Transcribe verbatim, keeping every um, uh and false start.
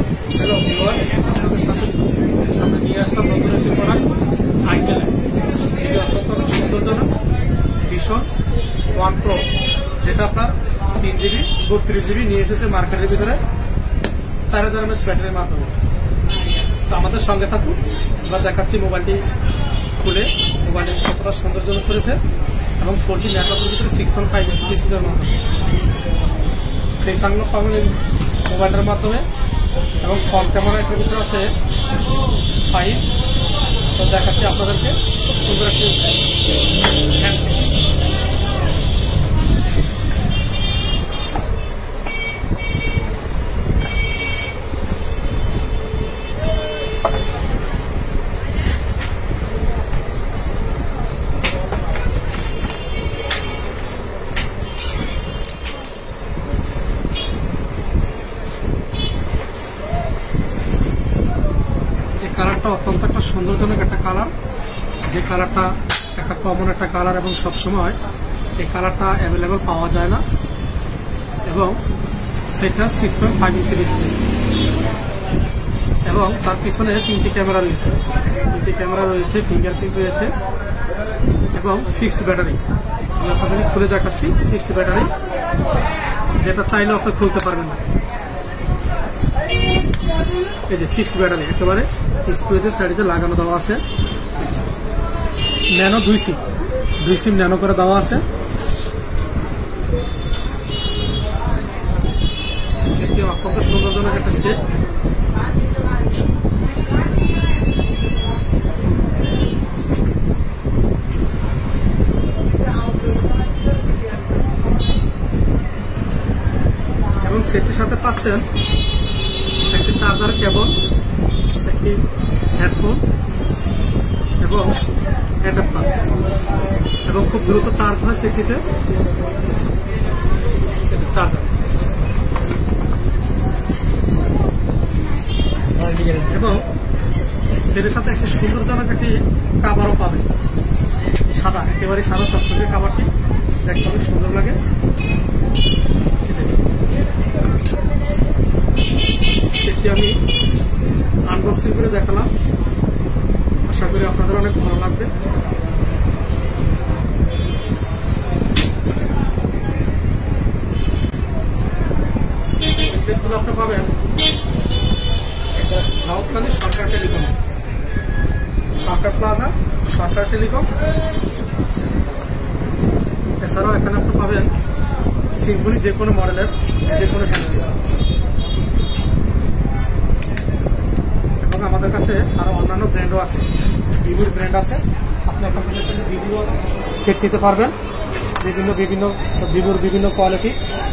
Hello viewers, আপনাদের সাথে সামনে নিয়ে আসলাম নতুন একটি প্রোডাক্ট আইটেল, যেটি অত্যন্ত সৌন্দর্যজনক ভীষণ ওয়ান প্রো, যেটা আপনার তিন জিবি বত্রিশ জিবি নিয়ে এসেছে মার্কেটের ভিতরে চার হাজার এমএস ব্যাটারির মাধ্যমে। তো আমাদের সঙ্গে থাকুন, আমরা দেখাচ্ছি মোবাইলটি খুলে মোবাইলটি কতটা সৌন্দর্যজনক করেছে এবং ফোর জি নেটওয়ার্কের ভিতরে সিক্স পয়েন্ট ফাইভ ইঞ্চি ডিসপ্লের মাধ্যমে ফেস আনলক পাবেন এই মোবাইলটার মাধ্যমে এবং ফ্রন্ট ক্যামেরা এটার ভিতরে আছে ফাইভ। তো দেখাচ্ছি আপনাদেরকে খুব সুন্দর একটি হ্যান্ডসেট। কালারটা অত্যন্ত একটা সুন্দরজনক একটা কালার, যে কালারটা একটা কমন একটা কালার এবং সবসময় এই কালারটা অ্যাভেলেবল পাওয়া যায় না। এবং সেটা six point five inch display এবং তার পিছনে তিনটি ক্যামেরা রয়েছে তিনটি ক্যামেরা রয়েছে ফিঙ্গারপ্রিন্ট রয়েছে এবং ফিক্সড ব্যাটারি। আমি আপনাদের খুলে দেখাচ্ছি ফিক্সড ব্যাটারি, যেটা চাইলেও আপনি খুলতে পারবেন না। এই যে ফিক্সড ব্যাটারি একেবারে স্ক্রুতে সাইডে লাগানো দেওয়া আছে। ন্যানো দুই সিম দুই সিম ন্যানো করে দেওয়া আছে। সেটি অত্যন্ত সুন্দরজনক একটা সেট। এবং সেটটির সাথে পাচ্ছেন একটি চার্জার কেবল, একটি হেডফোন এবং অ্যাডাপ্টার, এবং খুব দ্রুত চার্জ হয় সেটিতে চার্জার। এবং সেটির সাথে একটি সুন্দরজনক একটি কাভারও পাবেন, সাদা একেবারে সাদা চকচকে কাভারটি দেখতে অনেক সুন্দর লাগে। সেটি আমি আনবক্সিং করে দেখালাম, আশা করি আপনাদের অনেক ভালো লাগবে। সেটগুলো আপনি পাবেন Daudkandi Sarkar telecom, Sarkar plaza, Sarkar telecom. এছাড়াও এখানে আপনি পাবেন সিম্ফনি যে কোনো মডেলের যে কোনো হ্যান্ডসেট। এবং আমাদের কাছে আরো অন্যান্য ব্র্যান্ডও আছে, ভিভোর ব্র্যান্ড আছে। আপনি এখান থেকে ভিভো সেট নিতে পারবেন, বিভিন্ন বিভিন্ন ভিভোর বিভিন্ন কোয়ালিটি